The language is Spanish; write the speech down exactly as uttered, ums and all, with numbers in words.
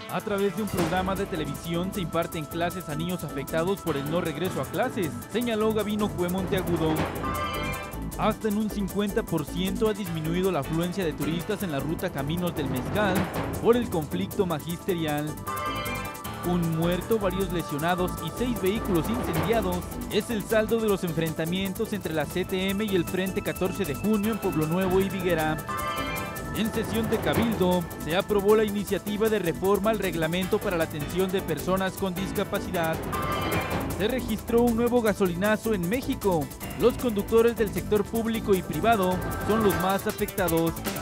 A través de un programa de televisión se imparten clases a niños afectados por el no regreso a clases, señaló Gabino Cue Monteagudo. Hasta en un cincuenta por ciento ha disminuido la afluencia de turistas en la ruta Caminos del Mezcal por el conflicto magisterial. Un muerto, varios lesionados y seis vehículos incendiados es el saldo de los enfrentamientos entre la C T M y el Frente catorce de junio en Pueblo Nuevo y Viguera. En sesión de Cabildo, se aprobó la iniciativa de reforma al reglamento para la atención de personas con discapacidad. Se registró un nuevo gasolinazo en México. Los conductores del sector público y privado son los más afectados.